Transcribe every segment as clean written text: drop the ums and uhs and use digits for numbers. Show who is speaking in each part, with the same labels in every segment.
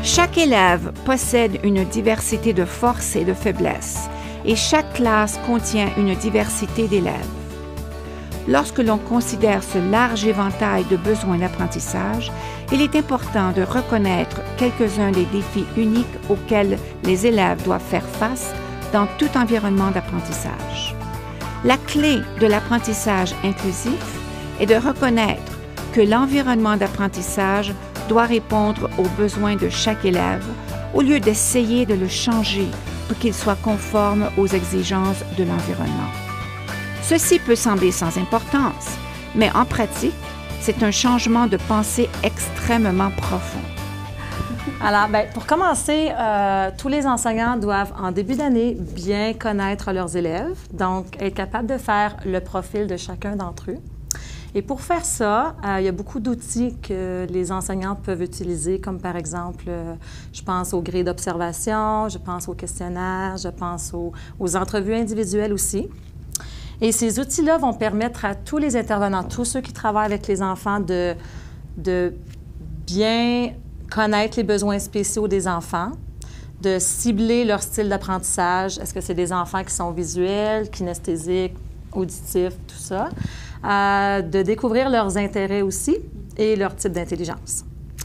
Speaker 1: Chaque élève possède une diversité de forces et de faiblesses, et chaque classe contient une diversité d'élèves. Lorsque l'on considère ce large éventail de besoins d'apprentissage, il est important de reconnaître quelques-uns des défis uniques auxquels les élèves doivent faire face dans tout environnement d'apprentissage. La clé de l'apprentissage inclusif est de reconnaître que l'environnement d'apprentissage doit répondre aux besoins de chaque élève au lieu d'essayer de le changer pour qu'il soit conforme aux exigences de l'environnement. Ceci peut sembler sans importance, mais en pratique, c'est un changement de pensée extrêmement profond.
Speaker 2: Alors, pour commencer, tous les enseignants doivent, en début d'année, bien connaître leurs élèves, donc être capables de faire le profil de chacun d'entre eux. Et pour faire ça, il y a beaucoup d'outils que les enseignants peuvent utiliser, comme par exemple, je pense aux grilles d'observation, je pense aux questionnaires, je pense aux entrevues individuelles aussi. Et ces outils-là vont permettre à tous les intervenants, tous ceux qui travaillent avec les enfants, de bien connaître les besoins spéciaux des enfants, de cibler leur style d'apprentissage. Est-ce que c'est des enfants qui sont visuels, kinesthésiques, auditifs, tout ça? De découvrir leurs intérêts aussi et leur type d'intelligence.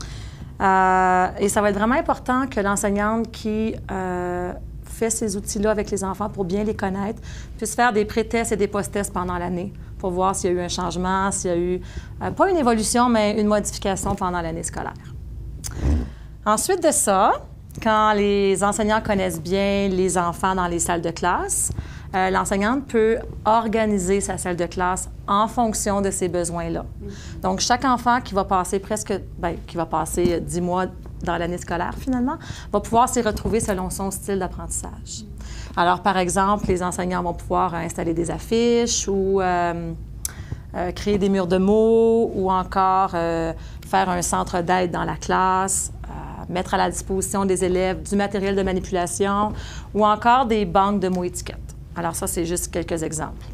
Speaker 2: Et ça va être vraiment important que l'enseignante qui fait ces outils-là avec les enfants pour bien les connaître puisse faire des pré-tests et des post-tests pendant l'année pour voir s'il y a eu un changement, s'il y a eu, pas une évolution, mais une modification pendant l'année scolaire. Ensuite de ça, quand les enseignants connaissent bien les enfants dans les salles de classe, l'enseignante peut organiser sa salle de classe en fonction de ses besoins-là. Donc, chaque enfant qui va passer qui va passer 10 mois dans l'année scolaire, finalement, va pouvoir s'y retrouver selon son style d'apprentissage. Alors, par exemple, les enseignants vont pouvoir installer des affiches ou créer des murs de mots ou encore faire un centre d'aide dans la classe, mettre à la disposition des élèves du matériel de manipulation ou encore des banques de mots étiquettes. Alors ça, c'est juste quelques exemples.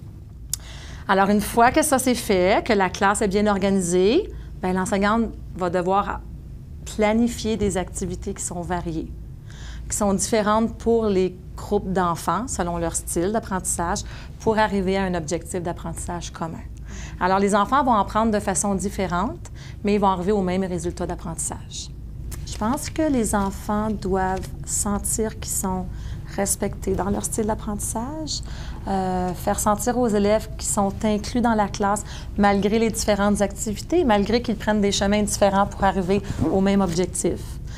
Speaker 2: Alors, une fois que ça c'est fait, que la classe est bien organisée, l'enseignante va devoir planifier des activités qui sont variées, qui sont différentes pour les groupes d'enfants, selon leur style d'apprentissage, pour arriver à un objectif d'apprentissage commun. Alors, les enfants vont apprendre de façon différente, mais ils vont arriver au même résultat d'apprentissage. Je pense que les enfants doivent sentir qu'ils sont respectés dans leur style d'apprentissage, faire sentir aux élèves qu'ils sont inclus dans la classe malgré les différentes activités, malgré qu'ils prennent des chemins différents pour arriver au même objectif.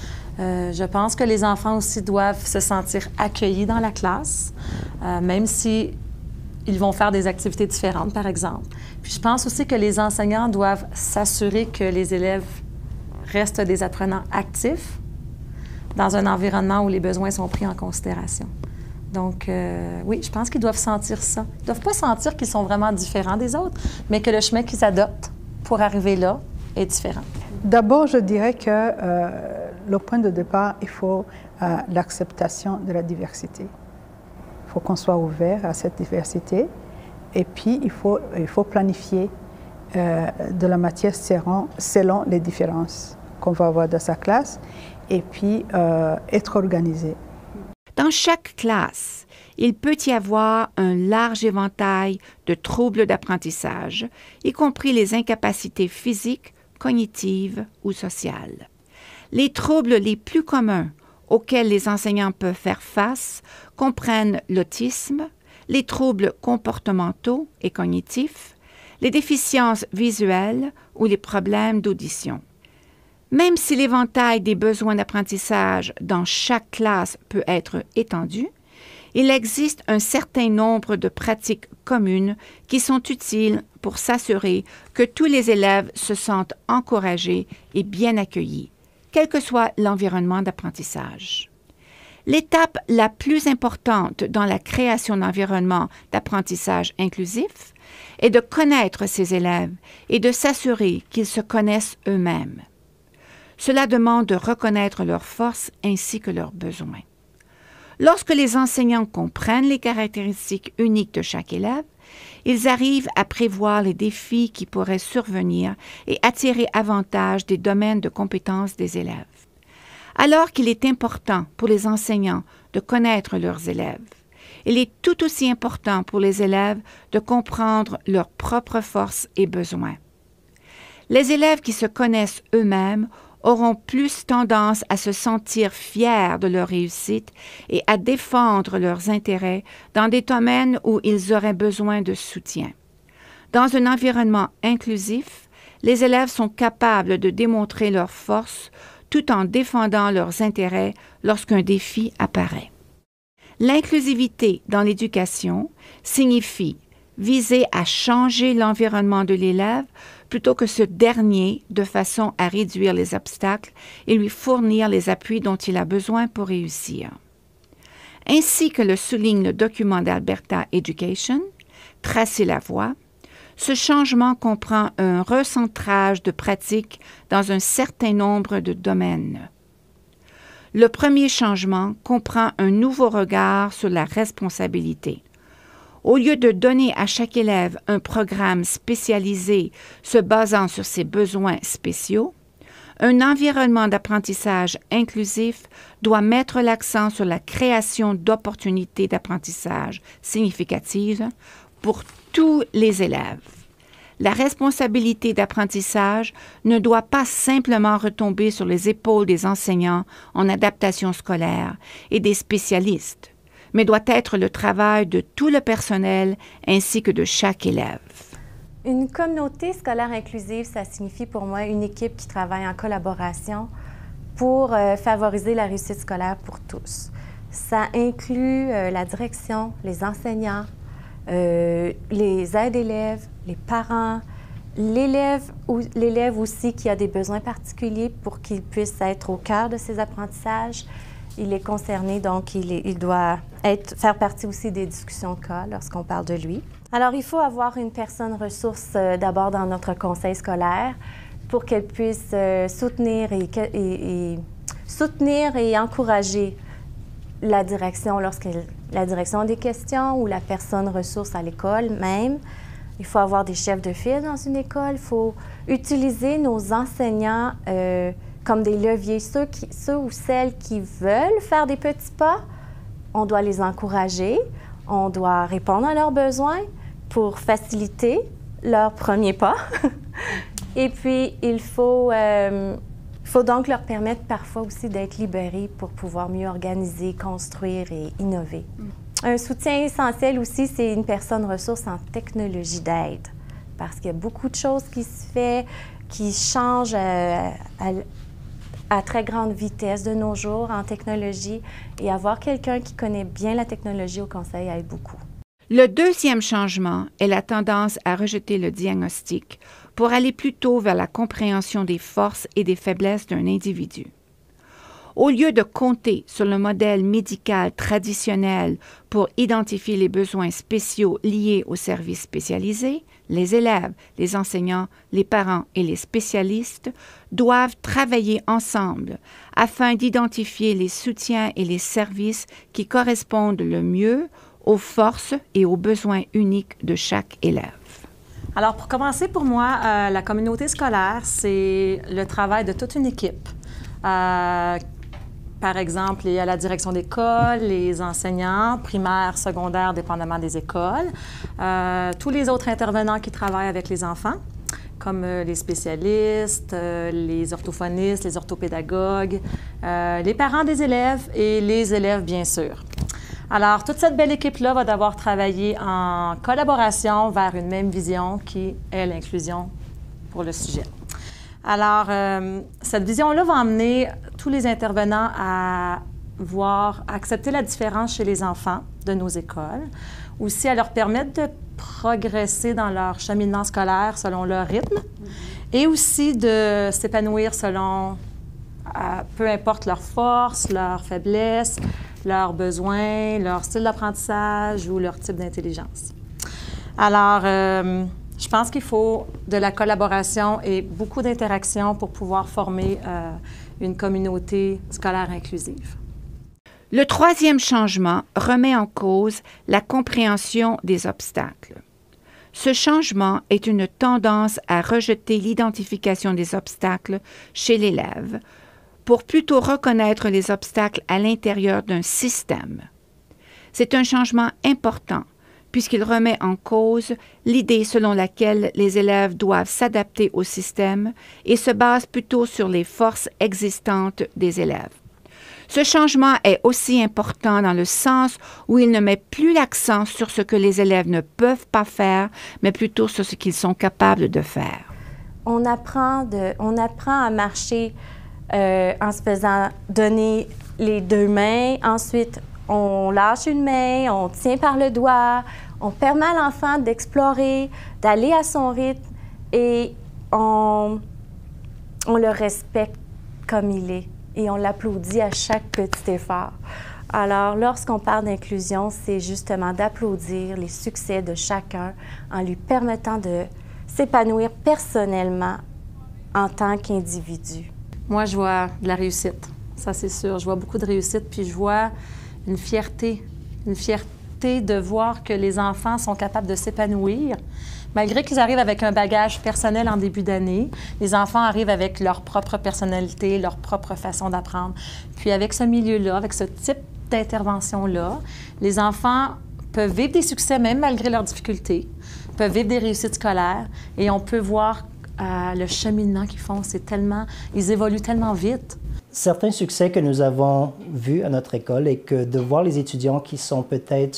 Speaker 2: Je pense que les enfants aussi doivent se sentir accueillis dans la classe, même si ils vont faire des activités différentes, par exemple. Puis je pense aussi que les enseignants doivent s'assurer que les élèves restent des apprenants actifs dans un environnement où les besoins sont pris en considération. Donc, oui, je pense qu'ils doivent sentir ça. Ils ne doivent pas sentir qu'ils sont vraiment différents des autres, mais que le chemin qu'ils adoptent pour arriver là est différent.
Speaker 3: D'abord, je dirais que le point de départ, il faut l'acceptation de la diversité. Il faut qu'on soit ouvert à cette diversité et puis il faut planifier de la matière selon les différences qu'on va avoir dans sa classe et puis être organisé.
Speaker 1: Dans chaque classe, il peut y avoir un large éventail de troubles d'apprentissage, y compris les incapacités physiques, cognitives ou sociales. Les troubles les plus communs auxquels les enseignants peuvent faire face comprennent l'autisme, les troubles comportementaux et cognitifs, les déficiences visuelles ou les problèmes d'audition. Même si l'éventail des besoins d'apprentissage dans chaque classe peut être étendu, il existe un certain nombre de pratiques communes qui sont utiles pour s'assurer que tous les élèves se sentent encouragés et bien accueillis, quel que soit l'environnement d'apprentissage. L'étape la plus importante dans la création d'environnements d'apprentissage inclusif est de connaître ces élèves et de s'assurer qu'ils se connaissent eux-mêmes. Cela demande de reconnaître leurs forces ainsi que leurs besoins. Lorsque les enseignants comprennent les caractéristiques uniques de chaque élève, ils arrivent à prévoir les défis qui pourraient survenir et à tirer avantage des domaines de compétences des élèves. Alors qu'il est important pour les enseignants de connaître leurs élèves, il est tout aussi important pour les élèves de comprendre leurs propres forces et besoins. Les élèves qui se connaissent eux-mêmes auront plus tendance à se sentir fiers de leur réussite et à défendre leurs intérêts dans des domaines où ils auraient besoin de soutien. Dans un environnement inclusif, les élèves sont capables de démontrer leurs forces tout en défendant leurs intérêts lorsqu'un défi apparaît. L'inclusivité dans l'éducation signifie viser à changer l'environnement de l'élève plutôt que ce dernier de façon à réduire les obstacles et lui fournir les appuis dont il a besoin pour réussir. Ainsi que le souligne le document d'Alberta Education, Tracer la voie, ce changement comprend un recentrage de pratiques dans un certain nombre de domaines. Le premier changement comprend un nouveau regard sur la responsabilité. Au lieu de donner à chaque élève un programme spécialisé se basant sur ses besoins spéciaux, un environnement d'apprentissage inclusif doit mettre l'accent sur la création d'opportunités d'apprentissage significatives pour tous les élèves. La responsabilité d'apprentissage ne doit pas simplement retomber sur les épaules des enseignants en adaptation scolaire et des spécialistes, mais doit être le travail de tout le personnel ainsi que de chaque élève.
Speaker 4: Une communauté scolaire inclusive, ça signifie pour moi une équipe qui travaille en collaboration pour favoriser la réussite scolaire pour tous. Ça inclut la direction, les enseignants, les aides-élèves, les parents, l'élève aussi qui a des besoins particuliers pour qu'il puisse être au cœur de ses apprentissages. Il est concerné, donc il doit faire partie aussi des discussions de cas lorsqu'on parle de lui. Alors, il faut avoir une personne ressource d'abord dans notre conseil scolaire pour qu'elle puisse soutenir et encourager la direction lorsque la direction a des questions ou la personne ressource à l'école même. Il faut avoir des chefs de file dans une école. Il faut utiliser nos enseignants comme des leviers. Ceux ou celles qui veulent faire des petits pas, on doit les encourager, on doit répondre à leurs besoins pour faciliter leur premier pas. Et puis, il faut donc leur permettre parfois aussi d'être libérés pour pouvoir mieux organiser, construire et innover. Un soutien essentiel aussi, c'est une personne ressource en technologie d'aide, parce qu'il y a beaucoup de choses qui se font, qui changent à très grande vitesse de nos jours en technologie, et avoir quelqu'un qui connaît bien la technologie au conseil aide beaucoup.
Speaker 1: Le deuxième changement est la tendance à rejeter le diagnostic pour aller plutôt vers la compréhension des forces et des faiblesses d'un individu. Au lieu de compter sur le modèle médical traditionnel pour identifier les besoins spéciaux liés aux services spécialisés, les élèves, les enseignants, les parents et les spécialistes doivent travailler ensemble afin d'identifier les soutiens et les services qui correspondent le mieux aux forces et aux besoins uniques de chaque élève.
Speaker 2: Alors, pour commencer, pour moi, la communauté scolaire, c'est le travail de toute une équipe. Par exemple, il y a la direction d'école, les enseignants, primaires, secondaires, dépendamment des écoles, tous les autres intervenants qui travaillent avec les enfants, comme les spécialistes, les orthophonistes, les orthopédagogues, les parents des élèves et les élèves, bien sûr. Alors, toute cette belle équipe-là va devoir travailler en collaboration vers une même vision qui est l'inclusion pour le sujet. Alors, cette vision-là va amener tous les intervenants à accepter la différence chez les enfants de nos écoles, aussi à leur permettre de progresser dans leur cheminement scolaire selon leur rythme et aussi de s'épanouir selon, peu importe leurs forces, leurs faiblesses, leurs besoins, leur style d'apprentissage ou leur type d'intelligence. Alors, je pense qu'il faut de la collaboration et beaucoup d'interaction pour pouvoir former une communauté scolaire inclusive.
Speaker 1: Le troisième changement remet en cause la compréhension des obstacles. Ce changement est une tendance à rejeter l'identification des obstacles chez l'élève pour plutôt reconnaître les obstacles à l'intérieur d'un système. C'est un changement important puisqu'il remet en cause l'idée selon laquelle les élèves doivent s'adapter au système et se base plutôt sur les forces existantes des élèves. Ce changement est aussi important dans le sens où il ne met plus l'accent sur ce que les élèves ne peuvent pas faire, mais plutôt sur ce qu'ils sont capables de faire.
Speaker 4: On apprend à marcher en se faisant donner les deux mains. Ensuite, on lâche une main, on tient par le doigt, on permet à l'enfant d'explorer, d'aller à son rythme et on le respecte comme il est et on l'applaudit à chaque petit effort. Alors, lorsqu'on parle d'inclusion, c'est justement d'applaudir les succès de chacun en lui permettant de s'épanouir personnellement en tant qu'individu.
Speaker 2: Moi, je vois de la réussite, ça c'est sûr. Je vois beaucoup de réussite, puis je vois une fierté de voir que les enfants sont capables de s'épanouir. Malgré qu'ils arrivent avec un bagage personnel en début d'année, les enfants arrivent avec leur propre personnalité, leur propre façon d'apprendre. Puis avec ce milieu-là, avec ce type d'intervention-là, les enfants peuvent vivre des succès même malgré leurs difficultés, peuvent vivre des réussites scolaires et on peut voir le cheminement qu'ils font. Ils évoluent tellement vite.
Speaker 5: Certains succès que nous avons vus à notre école est que de voir les étudiants qui sont peut-être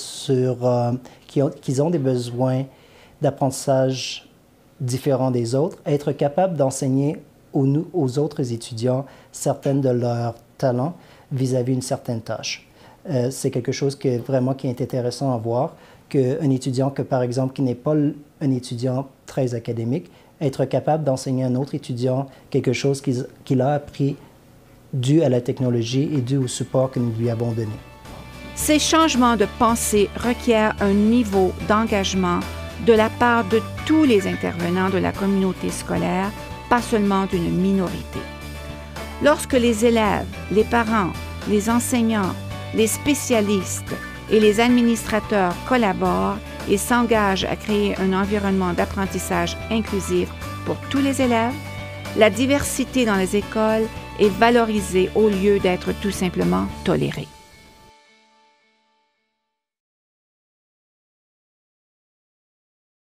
Speaker 5: qui ont des besoins d'apprentissage différents des autres, être capable d'enseigner aux autres étudiants certaines de leurs talents vis-à-vis une certaine tâche. C'est quelque chose qui est intéressant à voir, qu'un étudiant par exemple, qui n'est pas un étudiant très académique, être capable d'enseigner à un autre étudiant quelque chose qu'il a appris dû à la technologie et dû au support que nous lui avons donné.
Speaker 1: Ces changements de pensée requièrent un niveau d'engagement de la part de tous les intervenants de la communauté scolaire, pas seulement d'une minorité. Lorsque les élèves, les parents, les enseignants, les spécialistes et les administrateurs collaborent et s'engagent à créer un environnement d'apprentissage inclusif pour tous les élèves, la diversité dans les écoles est valorisée au lieu d'être tout simplement tolérée.